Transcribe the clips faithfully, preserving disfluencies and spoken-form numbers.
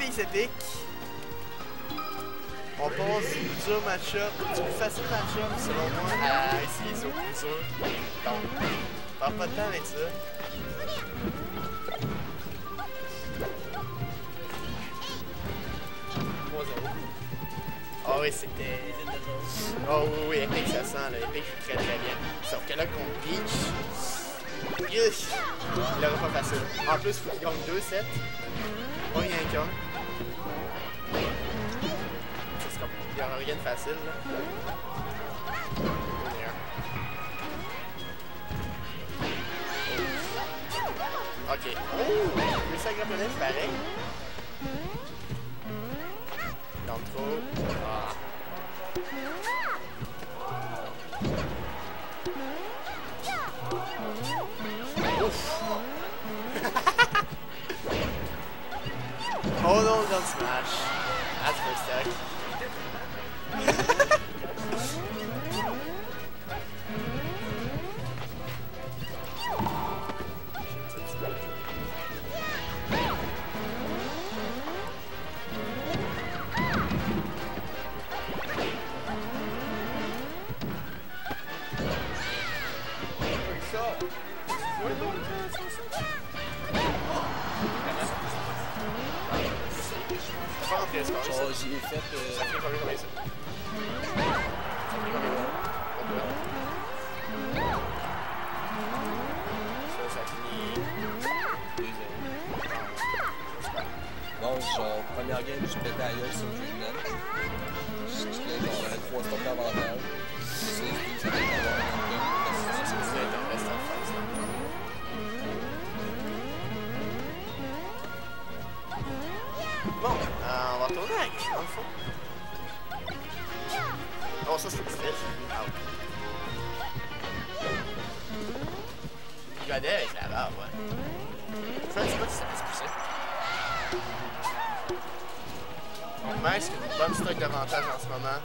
Base Epic. On passe du dur match-up, du plus facile match-up selon moi à essayer sur plus dur. Donc, on perd pas de temps avec ça. trois zéro. Ah oui, c'était... Oh oui, oui, Epic ça sent, là. Epic très très bien. Sauf que là, contre Peach, yes, il aura pas facile. En plus, il faut qu'il gagne deux sets. Pas rien qu'un. Il n'y aura rien de facile, là. Oh. Ok. Oh! Le sac japonais, pareil. Dans trop. Ah. Ouf! Oh non, dans le smash. That's first stack. Oh, j'y ai fait. Euh... Ça fait combien, combien ça? Ça fait combien? Ça, ça finit. deux zéro. Non, genre, première game, je pétais à gueule sur Dreamland. J'avais trois stops d'avantage. six douze, ça fait avoir un game. C'est ça, t'en restes en face. Bon, euh, on va retourner à qui, dans le fond? Oh, ça c'est le stretch. Ah, ok. Je vais aller avec la barre, ouais. Je sais pas si ça va se pousser. On met ce une bonne stock d'avantage en ce moment.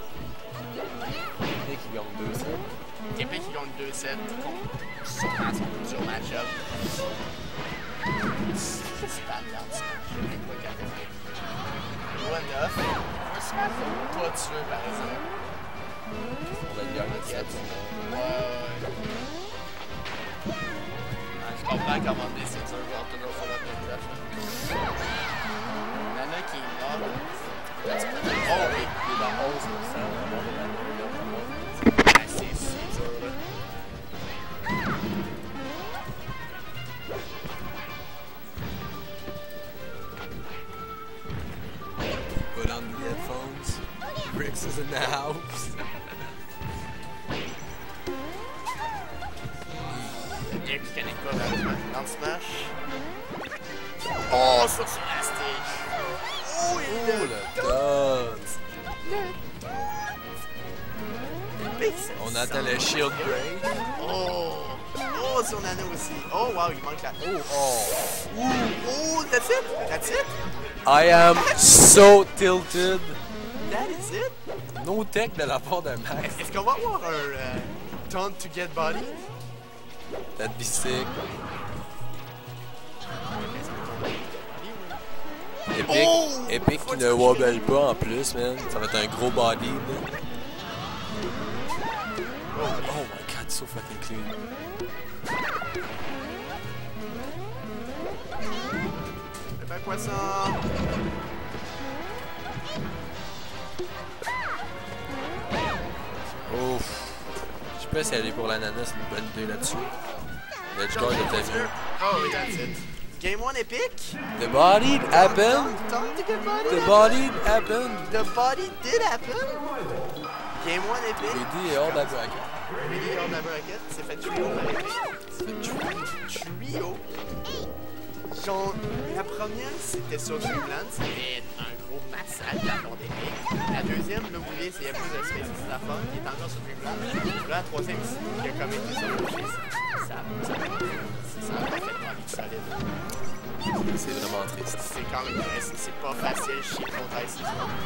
Epic qui gagne deux sets. Epic qui gagne deux sets. Sûrement sur le match-up. C'est pas de l'art, low enough. On se fait pas tuer par exemple. On va gagner le set. Ouais, ouais. Je comprends comment des c'est dur, voir toujours sur la tête. Nana qui est morte. Oh oui, il est dans onze pour cent. Ah, c'est dur là. Put on the headphones. Rix is in the house. Nick qui connecte pas malheureusement dans le smash. Oh, sur sur la stage. Oh, il Oh, le dodge. On attend le shield break. Oh. Oh, sur Nano aussi. Oh, wow, il manque la... Oh, oh. Ouh. Oh, that's it? That's it? I am so tilted. That is it? No tech de la part de Max. Est-ce qu'on va avoir un euh, taunt to get body? That'd be sick. Epic, Oh! Epic qui ne wobble pas en plus, man. Ça va être un gros body, man. Oh, Oh my god, so fucking clean. c'est pas quoi ça? Ouf. Je sais pas si aller pour l'ananas, c'est une bonne idée là-dessus. Let's go, le mieux. Oh, oui, that's it. Game one Epic? The body happened. Taunt to get body? The body happened. The body did happen? Game one Epic? Lady est hors de la bracket. Really hors de la bracket, c'est fait trio par Epic. C'est fait trio. Trio. Genre, la première, c'était sur Dreamland, c'était un gros massacre de la part d'Epic. La deuxième, là, vous voyez, c'est il y a plus de space ici la fin, qui est encore sur Dreamland. Là, la troisième ici, qui a quand même été sur le jeu, ça, ça, ça a parfaitement vite solide. C'est vraiment triste. C'est quand même, c'est pas facile chez contre ici.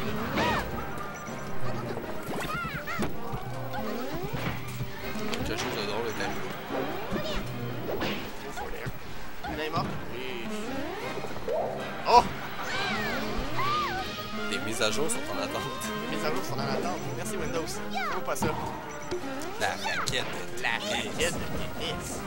Quelque chose de drôle avec la vidéo. Elle est morte? Oui. Oh! mises à jour sont en attente. Les mises à jour sont en attente. Merci Windows. Non, pas ça. La raquette. La raquette de tennis.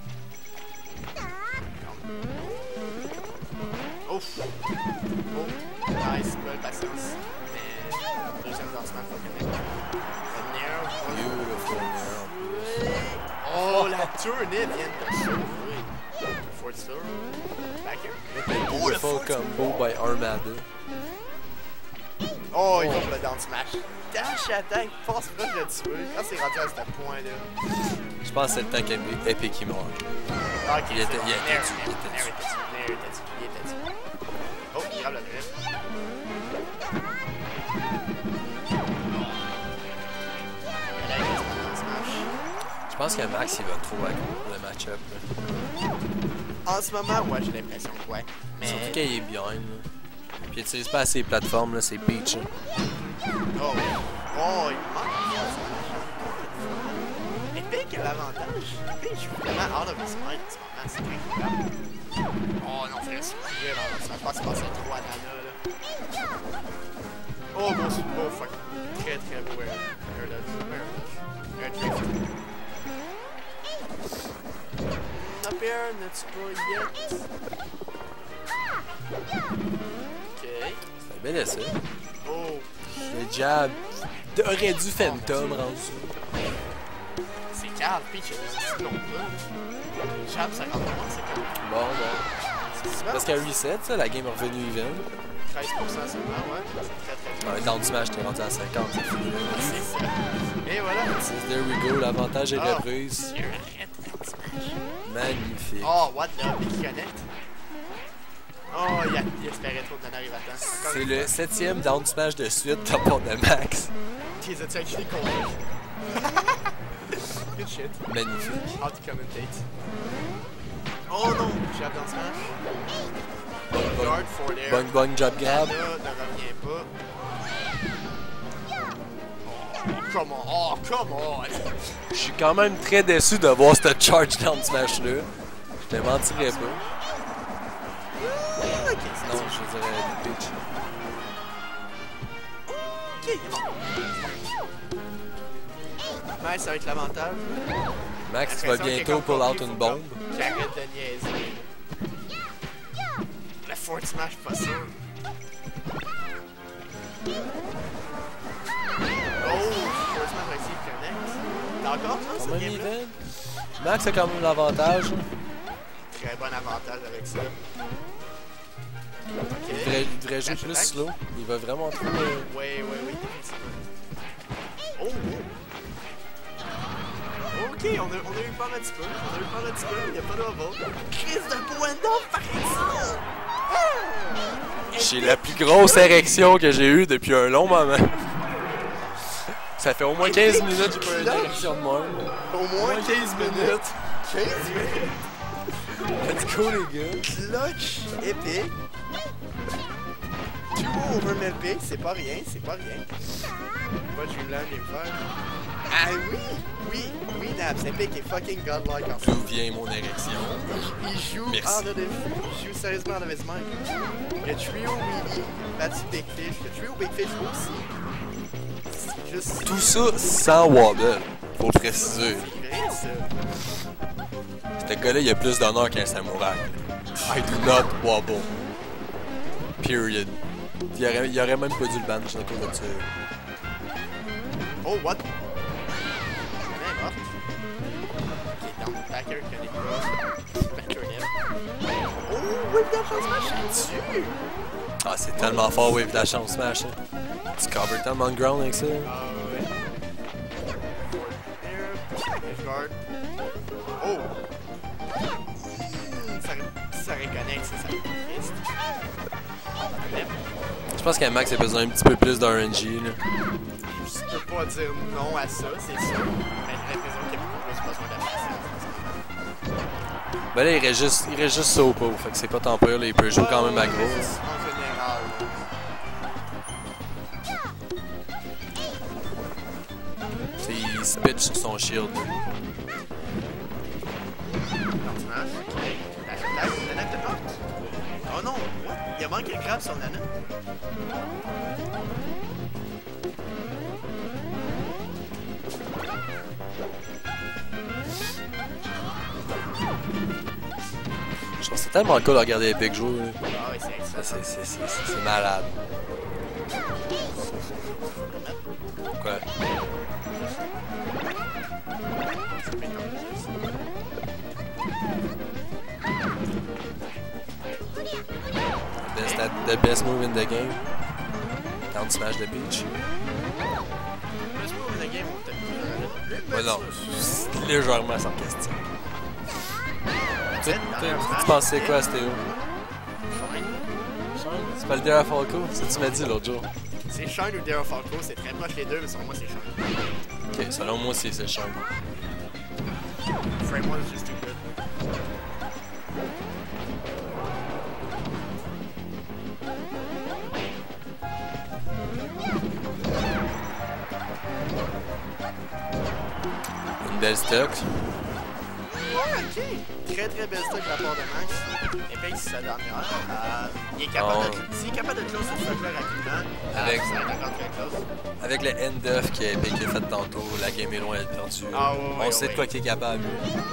Ouf. Oh. Nice. Belle patience. Mais deuxième lancement faut connecter. Le nair. Beautiful nair. Oh, la tournée vient de sauver. Fort Store. Back here. Oh, le Beautiful combo by Armada. Oh, il va pour le down smash. Dash attack, passe proche de le tuer. Quand c'est rendu à ce point-là. Je pense que c'est le temps qu'Epic qui meurt. Ah, ok, Il était- c'est bon. il était Nair, dessus, il était Nair dessus. était dessus, Nair était dessus, il était dessus. Oh, il grave la drift. Là, il reste le down smash. Je pense que Max il va trop à le match-up. là. En ce moment, ouais, j'ai l'impression que ouais. Mais. Surtout qu'il est behind. là. Puis il utilise pas assez les plateformes, là, c'est Peach. là. Oh, oh, il manque. Epic a l'avantage. Epic, je suis vraiment out of his mind en ce moment, c'est incroyable. Oh non, frère, c'est vrai, là. Ça passe passer trop à Nana, là. Oh, bon, oh, fuck. Très, très beau air. Air dodge. Air dodge. Air drift. Up air, n'est-ce pas yet? Ok. C'est un bel essai. Oh. Le jab aurait dû Phantom rendu. C'est calme, Peach, il y a des longs là. Jab, ça rentre vraiment, c'est comme. Bon, bon. C'est Parce qu'à reset, ça, la game est revenue even. treize pour cent seulement, ouais. C'est très très Un down smash, t'es rendu à cinquante, c'est fini. là. C'est ça. Et voilà. There we go, l'avantage est Ah. reprise. Dieu, arrête, down smash. Magnifique. Oh, what the Big Connect. Oh, il, a, il espérait trop de donner arrive à temps. Encore C'est une le fois. septième down smash de suite de la part de Max. Tu les as-tu actually convaincus? Good shit. Magnifique. How to commentate. Oh non, jab down smash. Bong Guard bong. for there. Bong bong jab grab. Nana ne revient pas. Oh, come on. Oh, come on. Je suis quand même très déçu de voir ce charge down smash là. Je te mentirais pas. Ok, ça Non, je dirais Peach. Ok, il est bon. Mais ça va être l'avantage. Max va bientôt pull out une bombe. Qui arrête de niaiser. Le Fort Smash, pas sûr. Oh, Fort Smash va essayer de connect. D'accord, ça, Quand ce même game-là? even. Max a quand même l'avantage. Très bon avantage avec ça. Il Ok. devrait, il devrait jouer Dash plus attack. slow. Il va vraiment trop. euh, Oui, oui, oui, définitivement. Oh, oh. Ok, on a, on a eu pas un petit peu. On a eu pas un petit peu. Il n'y a pas de bubble. Crise de point d'or, par exemple! Ah! J'ai la plus grosse érection que j'ai eue depuis un long moment. Ça fait au moins quinze minutes que j'ai pas eu une érection de moi. Au moins quinze minutes. quinze minutes. Let's go les gars. Clutch épique. Duo over M L P, c'est pas rien, c'est pas rien. Pas Dreamland vient me faire. Ah oui, oui, oui, Naps, Epic est fucking godlike en fait. D'où vient mon érection? Il joue Merci. en de il joue sérieusement en de his mind. Le trio Weenie, battu Big Fish, le trio Big Fish aussi. C'est juste. Tout ça sans Waddle, faut le préciser. C'est vrai ça. Ce gars-là, il a plus d'honneur qu'un samouraï. I do not wobble. Period. Il aurait, il aurait même pas dû le ban, je sais pas de ça. Oh, what? Elle est morte. Ok, down backer, Kanika. Backer net. Oh, whip that chance smash là-dessus! Ah, c'est tellement fort, Wave Dash en smash. Hein. Tu cover tellement de ground avec ça. Ah ouais. Forward air, guard. Oh! Hmm, ça, ça reconnecte, ça, ça me triste. Flip. Je pense qu'un Max a besoin un petit peu plus d'R N G. Là. Je peux pas dire non à ça, c'est sûr. Mais j'ai l'impression qu'il y a beaucoup plus besoin de patience. Ben là, il reste juste, il reste juste Sopo, fait que c'est pas tant pire, là, il peut jouer quand même à gros. En général. T'sais, il se pitch sur son shield. Là. Dans smash. Ok. Dash attack. Dash attack. Oh non! What? Il a manque un crabe sur Nana. Je trouve que c'est tellement cool de regarder Epic jouer. Là. Ah oui, c'est excellent. C'est malade. Quoi? Best, the best move in the game. Down smash the beach. Best move in the game, on Ouais, non, c'est légèrement sarcastique. Tu, tu, tu pensais quoi, Stéo? C'est pas le Dara Falco? C'est ce que tu m'as dit l'autre jour. C'est Shine ou Dara Falco, c'est très proche les deux, mais selon moi c'est Shine. Ok, selon moi c'est Shine. Frame one is just too good. Une belle stock. Ouais, ok. Très très belle stock de la part de Max. Epic, c'est sa dernière. Euh, il est capable oh. de. S'il est capable de close cette stock-là rapidement, avec, euh, ça va être encore très close. Avec le end-off que Epic a fait tantôt, la game est loin d'être perdue. Ah, ouais, on ouais, sait ouais. de quoi qu'il est capable.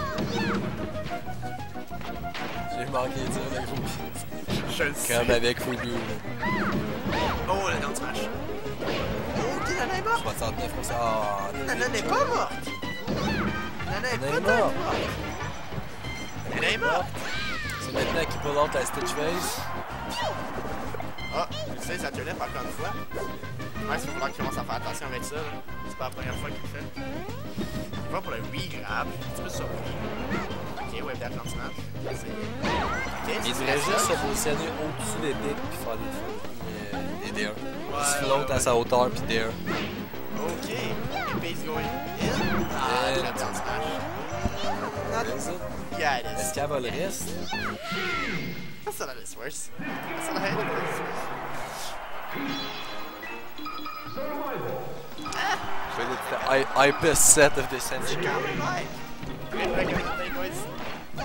J'ai manqué de dire le gros Je le sais. comme avec Fubu. Oh, le down smash. Oh, Nana est morte. soixante-neuf pour cent. Oh, Nana n'est pas morte. Nana est pas morte. Nana est morte. C'est maintenant qu'il pull out la Stitch Face. Ah, tu sais, ça te lève encore une fois. Ouais, il va falloir qu'il commence à faire attention avec ça. C'est pas la première fois qu'il le fait. Il va pour le Wii grab. Je suis un petit peu surpris. Ok, ouais, bien down smash. Okay, Il devrait juste se positionner au-dessus des dicks puis faire des fois des D un. Il se flotte à sa hauteur puis D un. Ok, Epic's going in. Ah, Yeah. la down smash. Est-ce Yeah, it is. qu'elle va le reste? That's not how this works. That's not how it works. Je vais le I hypest set of the C'est century. quand même right. Great recommendation, boys.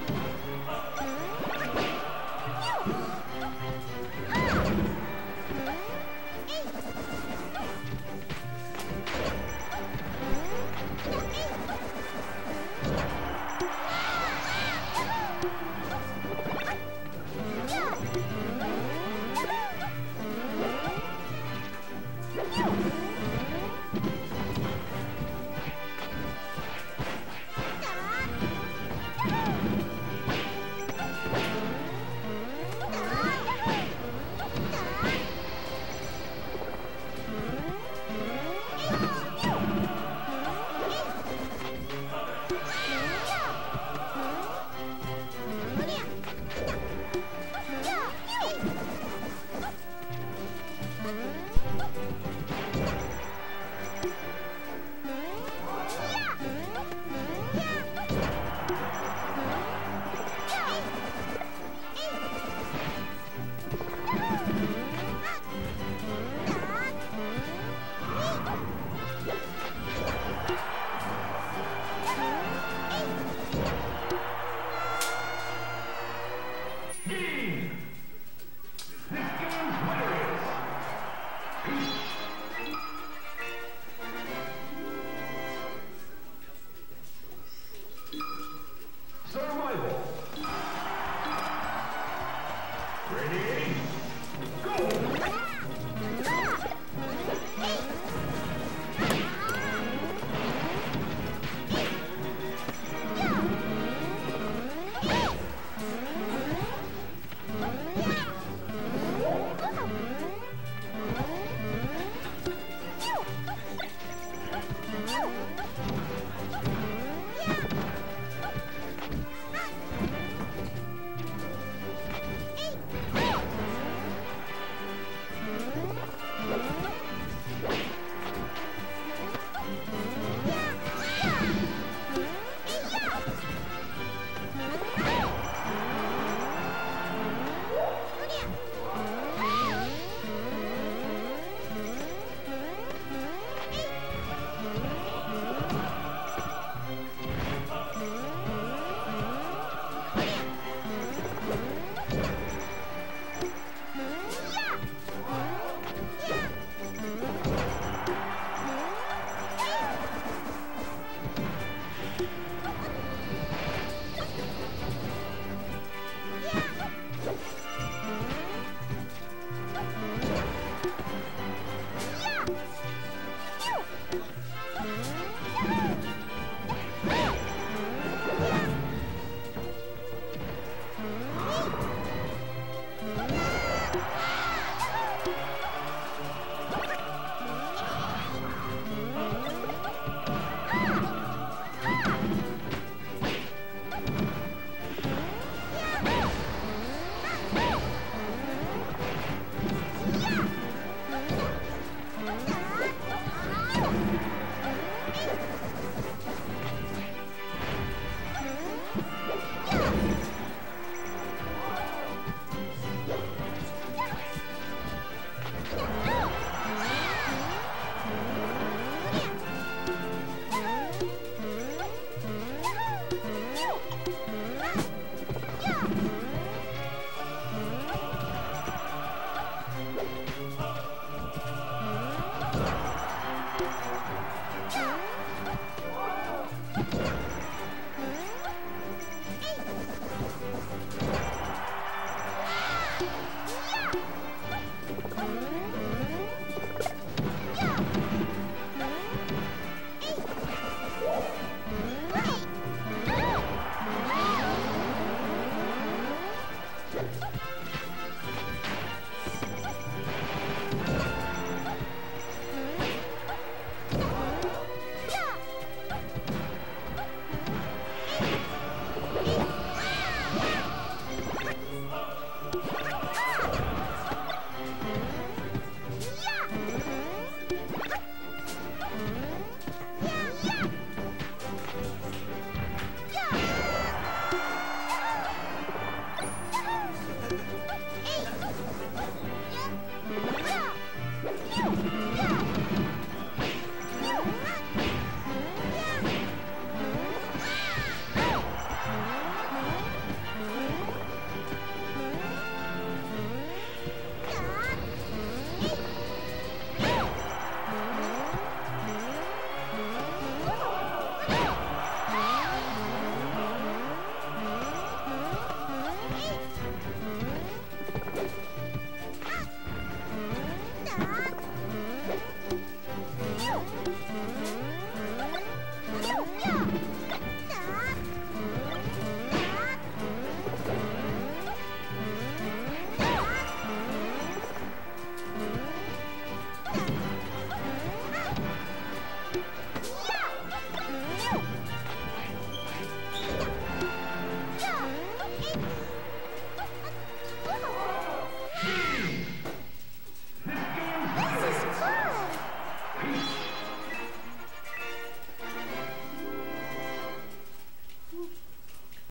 Survival. Ready?